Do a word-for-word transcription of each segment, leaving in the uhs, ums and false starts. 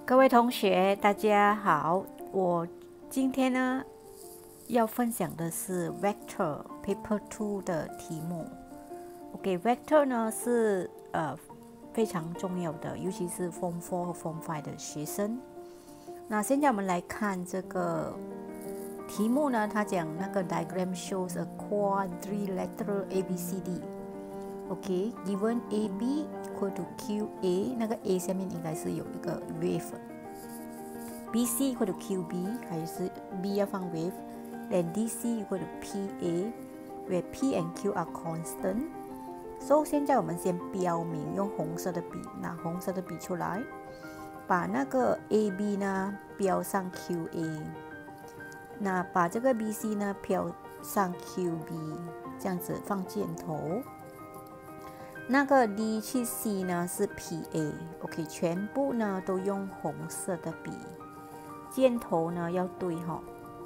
各位同学，大家好。我今天呢要分享的是 Vector Paper Two 的题目。OK，Vector 呢是呃非常重要的，尤其是 Form Four 和 Form Five 的学生。那现在我们来看这个题目呢，它讲那个 diagram shows a quadrilateral A B C D。OK， given A B equal to Q A， 那个 A 下面应该是有一个 wave。B C equal to Q B， 还是 B 要放 wave。Then D C equal to P A，where P and Q are constant。So 现在我们先标明，用红色的笔，拿红色的笔出来，把那个 A B 呢标上 Q A， 那把这个 B C 呢标上 Q B， 这样子放箭头。那个 D 去 C 呢是 P A，OK， 全部呢都用红色的笔，箭头呢要对哈。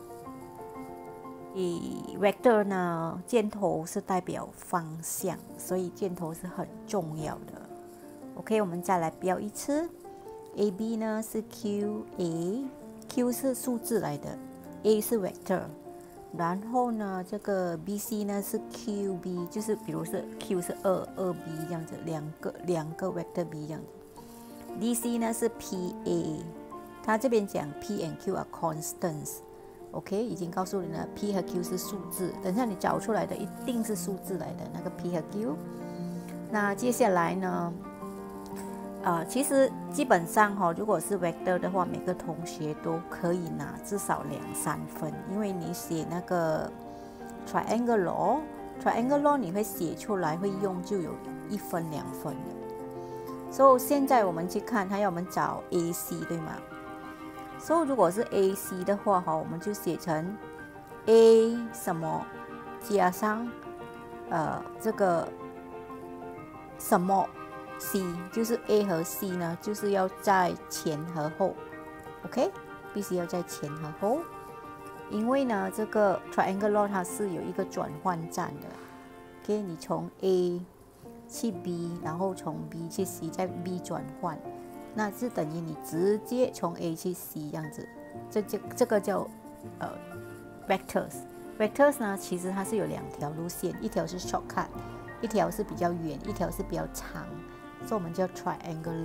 以 vector 呢，箭头是代表方向，所以箭头是很重要的。OK， 我们再来标一次 ，A B 呢是 Q A，Q 是数字来的 ，A 是 vector。然后呢，这个 B C 呢是 Q B， 就是比如是 Q 是二二 B 这样子，两个两个 vector B 这样子。D C 呢是 P A， 它这边讲 P and Q are constants。OK， 已经告诉你了 ，P 和 Q 是数字，等下你找出来的一定是数字来的那个 P 和 Q。那接下来呢？呃，其实基本上哈、哦，如果是 vector 的话，每个同学都可以拿至少两三分，因为你写那个 triangle law，triangle law 你会写出来会用就有一分两分的。所以现在我们去看，它要我们找 A C 对吗？所以如果是 A C 的话哈，我们就写成 A 什么加上呃这个什么。C 就是 A 和 C 呢，就是要在前和后 ，OK， 必须要在前和后，因为呢，这个 triangle law 它是有一个转换站的 ，OK， 你从 A 去 B， 然后从 B 去 C， 再 B 转换，那是等于你直接从 A 去 C 这样子，这就这个叫呃 vectors，vectors 呢，其实它是有两条路线，一条是 shortcut， 一条是比较远，一条是比较长。所以我们叫 triangle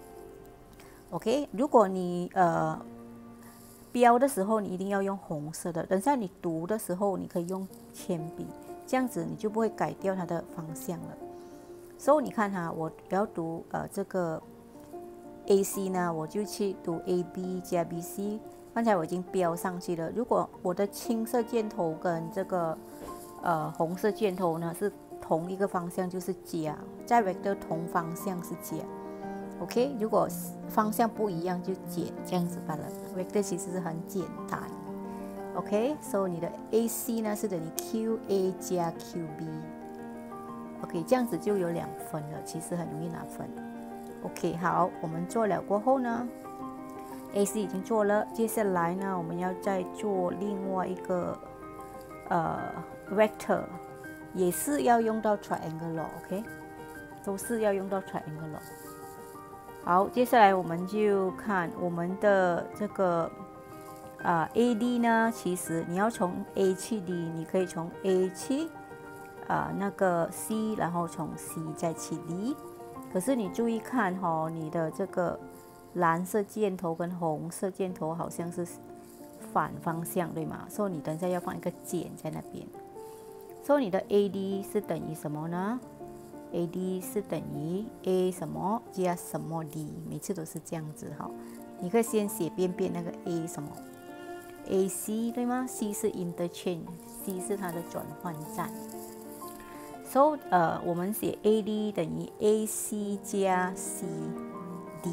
law。OK， 如果你呃标的时候，你一定要用红色的。等下你读的时候，你可以用铅笔，这样子你就不会改掉它的方向了。所以你看哈，我要读呃这个 A C 呢，我就去读 A B 加 B C。刚才我已经标上去了。如果我的青色箭头跟这个呃红色箭头呢是同一个方向就是加，在 vector 同方向是加 ，OK。如果方向不一样就减，这样子罢了。vector 其实是很简单 ，OK。所以你的 A C 呢是等于 Q A 加 Q B，OK， 这样子就有两分了，其实很容易拿分。OK， 好，我们做了过后呢 ，A C 已经做了，接下来呢我们要再做另外一个呃 vector。也是要用到 triangle law，OK， 都是要用到 triangle law。好，接下来我们就看我们的这个啊、呃、A D 呢，其实你要从 A 去 D， 你可以从 A 去啊、呃、那个 C， 然后从 C 再去 D。可是你注意看哈、哦，你的这个蓝色箭头跟红色箭头好像是反方向，对吗？所以你等一下要放一个减在那边。所以你的 A D 是等于什么呢 ？A D 是等于 A 什么加什么 D， 每次都是这样子哈。你可以先写边边那个 A 什么 ，A C 对吗 ？C 是 interchange，C 是它的转换站。所以呃，我们写 A D 等于 A C 加 C D。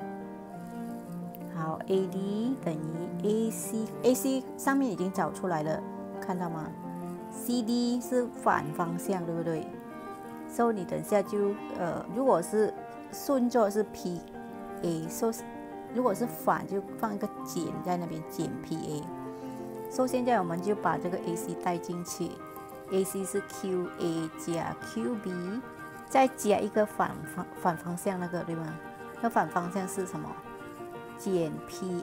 好 ，A D 等于 A C，A C 上面已经找出来了，看到吗？C D 是反方向，对不对？所以你等下就呃，如果是顺着是 P A， 所以如果是反就放一个减在那边，减 P A。所以现在我们就把这个 A C 带进去 ，A C 是 Q A 加 Q B， 再加一个反方反方向那个，对吗？那反方向是什么减 P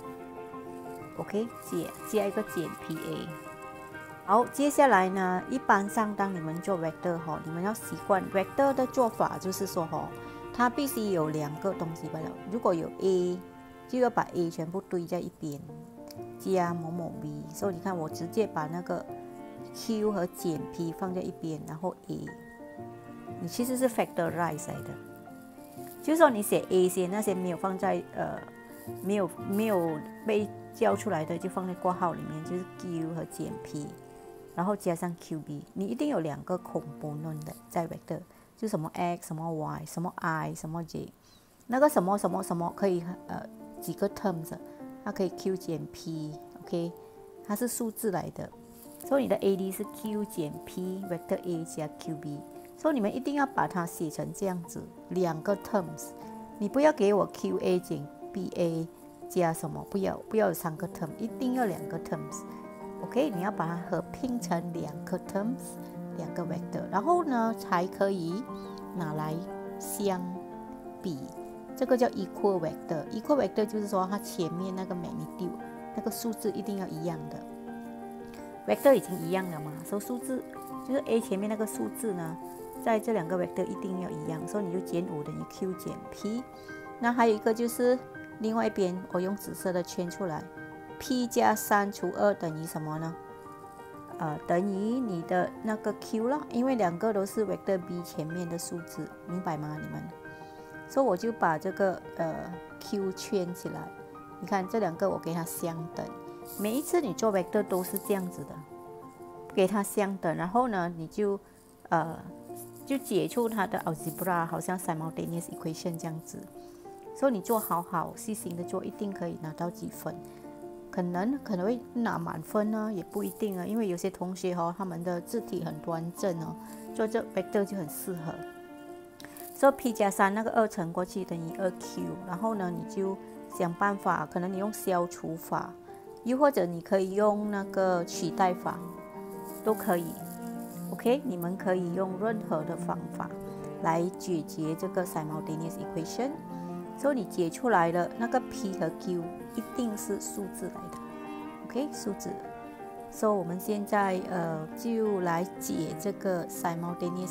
A。OK， 加加一个减 P A。好，接下来呢，一般上当你们做 vector 哈，你们要习惯 vector 的做法就是说哈，它必须有两个东西罢了。如果有 A， 就要把 A 全部堆在一边，加某某 B。所以你看，我直接把那个 Q 和减 P 放在一边，然后 A， 你其实是 factorize 来的，就是说你写 A 先，那些没有放在呃。没有没有被叫出来的就放在括号里面，就是 Q 和减 P， 然后加上 Q B， 你一定有两个 component 的在 vector， 就什么 x 什么 y 什么 i 什么 j， 那个什么什么什么可以呃几个 terms， 它可以 Q 减 P，OK， 它是数字来的，所以你的 A D 是 Q 减 P vector A 加 Q B， 所以你们一定要把它写成这样子，两个 terms， 你不要给我 Q A 减B A 加什么？不要不要有三个 term， 一定要两个 terms。OK， 你要把它合拼成两个 terms， 两个 vector， 然后呢才可以拿来相比。这个叫 equal vector。equal vector 就是说它前面那个 magnitude 那个数字一定要一样的。vector 已经一样了嘛，所以数字就是 A 前面那个数字呢，在这两个 vector 一定要一样，所以你就减五等于 Q 减 P。那还有一个就是另外一边，我用紫色的圈出来 ，P 加三除二等于什么呢？呃，等于你的那个 Q 啦，因为两个都是 vector B 前面的数字，明白吗？你们？所以我就把这个呃 Q 圈起来。你看这两个我给它相等，每一次你做 vector 都是这样子的，给它相等，然后呢，你就呃就解出它的 algebra， 好像 simultaneous equation 这样子。所以你做好好细心的做，一定可以拿到几分，可能可能会拿满分呢，也不一定啊。因为有些同学哦，他们的字体很端正哦，做这 vector 就很适合。所以 P 加三那个二乘过去等于二 Q， 然后呢，你就想办法，可能你用消除法，又或者你可以用那个取代法，都可以。OK， 你们可以用任何的方法来解决这个 simultaneous equation。所以你解出来的那个 P 和 Q 一定是数字来的 ，OK， 数字。所以我们现在呃就来解这个 simultaneous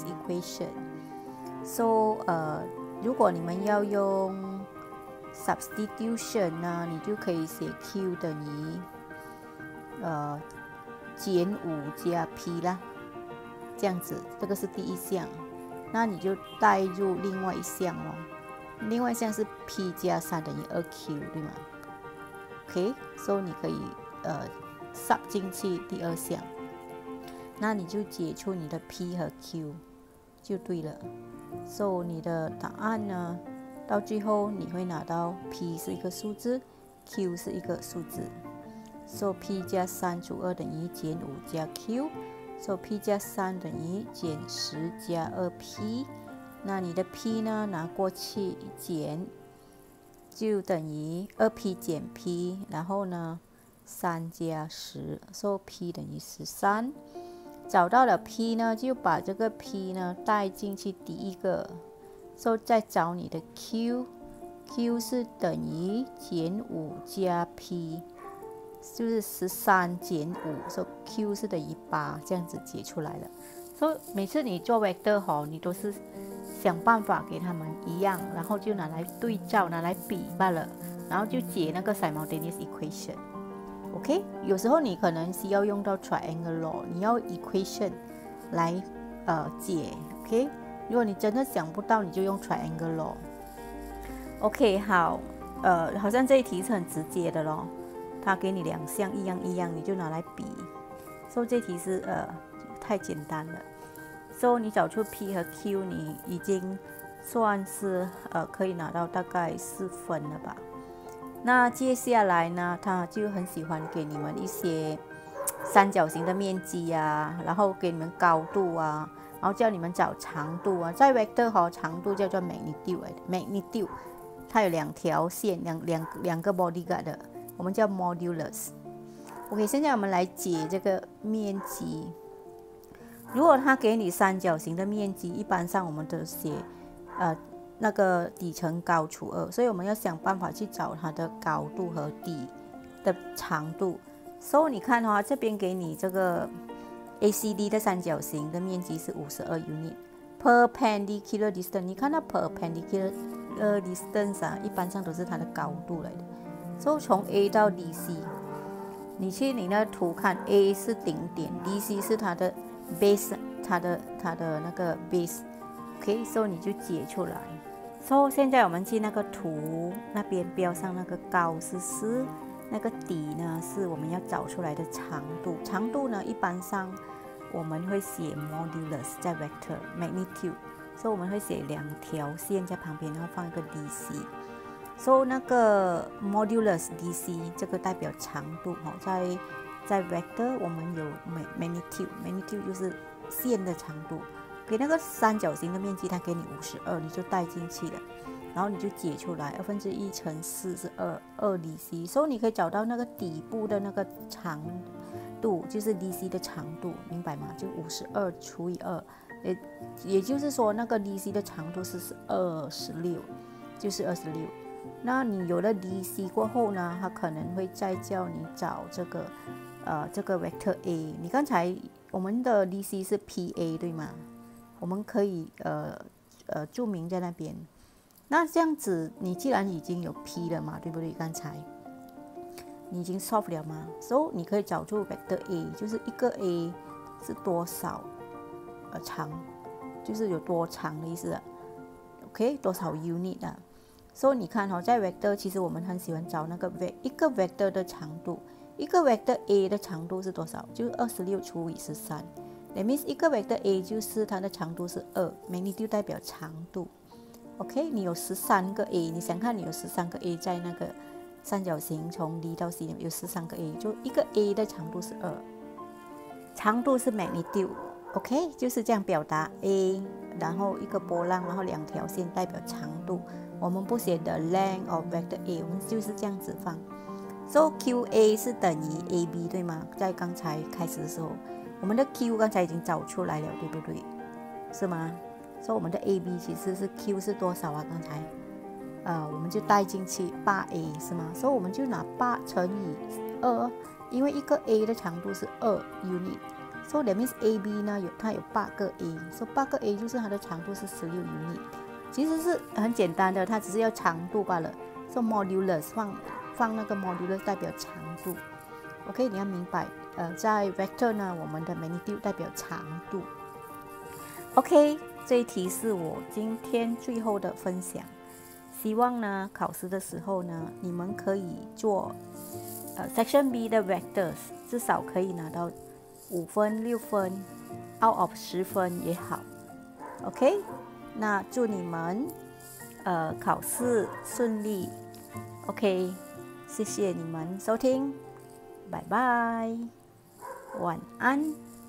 equation。So 呃，如果你们要用 substitution 呢，你就可以写 Q 等于呃减五加 P 啦，这样子，这个是第一项。那你就带入另外一项咯。另外一项是 P 加三等于二 Q， 对吗 ？OK， 所以你可以呃 sub 进去第二项，那你就解出你的 P 和 Q 就对了。所以你的答案呢，到最后你会拿到 P 是一个数字 ，Q 是一个数字。所以 P 加三除二等于减五加 Q， 所以 P 加三等于减十加二 P。那你的 P 呢拿过去减，就等于二 P 减 P， 然后呢三加十，所以 P 等于十三。找到了 P 呢，就把这个 P 呢带进去第一个，所以再找你的 Q，Q 是等于减五加 P， 就是十三减五，所以 Q 是等于八，这样子解出来了。所以每次你做 vector 吼，你都是想办法给他们一样，然后就拿来对照，拿来比罢了，然后就解那个 simultaneous equation。OK， 有时候你可能需要用到 triangle law， 你要 equation 来呃解。OK， 如果你真的想不到，你就用 triangle law。OK， 好，呃，好像这一题是很直接的咯，他给你两项一样一样，你就拿来比。所以这题是呃太简单了。所以你找出 P 和 Q， 你已经算是呃可以拿到大概四分了吧。那接下来呢，他就很喜欢给你们一些三角形的面积啊，然后给你们高度啊，然后叫你们找长度啊。在 vector 和长度叫做 magnitude，magnitude 它有两条线，两两两个 bodyguard 的，我们叫 modulus。OK， 现在我们来解这个面积。如果他给你三角形的面积，一般上我们都写，呃那个底乘高除二，所以我们要想办法去找它的高度和底的长度。所以你看哈、哦，这边给你这个 A C D 的三角形的面积是五十二 unit。perpendicular distance， 你看到 perpendicular distance 啊，一般上都是它的高度来的。所以从 A 到 D C， 你去你那图看 ，A 是顶点 ，D C 是它的 base， 它的它的那个 base。OK， 所以你就解出来。所以现在我们去那个图那边标上那个高是四，那个底呢是我们要找出来的长度。长度呢一般上我们会写 modulus 在 vector magnitude， 所以我们会写两条线在旁边，然后放一个 D C。所以那个 modulus D C 这个代表长度哈，在在 vector 我们有 magnitude， magnitude 就是线的长度。给那个三角形的面积，它给你五十二，你就带进去了，然后你就解出来，二分之一乘四是二，二 D C， 所以你可以找到那个底部的那个长度，就是 D C 的长度，明白吗？就五十二除以二，也也就是说那个 D C 的长度是二十六，就是二十六。那你有了 D C 过后呢，它可能会再叫你找这个呃这个 vector A， 你刚才我们的 D C 是 P A 对吗？我们可以呃呃注明在那边。那这样子，你既然已经有 P 了嘛，对不对？刚才你已经 solve 了嘛，所以你可以找出 vector A， 就是一个 A 是多少呃长，就是有多长的意思啊。OK， 多少 unit 啊？所以你看哈、哦，在 vector 其实我们很喜欢找那个 ve 一个 vector 的长度，一个 vector A 的长度是多少？就是二十六除以十三。That means 一个 vector A 就是它的长度是二 ，magnitude 代表长度。OK， 你有十三个 A， 你想看你有十三个 A 在那个三角形从 D 到 C 有十三个 A， 就一个 A 的长度是二，长度是 magnitude。OK， 就是这样表达 A， 然后一个波浪，然后两条线代表长度。我们不写 the length of vector A， 我们就是这样子放。So Q A 是等于 A B 对吗？在刚才开始的时候。我们的 Q 刚才已经找出来了，对不对？是吗？所以我们的 A B 其实是 Q 是多少啊？刚才，呃，我们就带进去八 A 是吗？所以我们就拿八乘以二，因为一个 A 的长度是二 unit， 所以 that means A B 呢有它有八个 A， 所以八个 A 就是它的长度是十六 unit， 其实是很简单的，它只是要长度罢了。所以 modulus 放放那个 modulus 代表长度。OK， 你要明白。呃，在 vector 呢，我们的 magnitude 代表长度。OK， 这一题是我今天最后的分享。希望呢，考试的时候呢，你们可以做呃 section B 的 vectors， 至少可以拿到五分、六分 ，out of 十分也好。OK， 那祝你们呃考试顺利。OK， 谢谢你们收听，拜拜。晚安。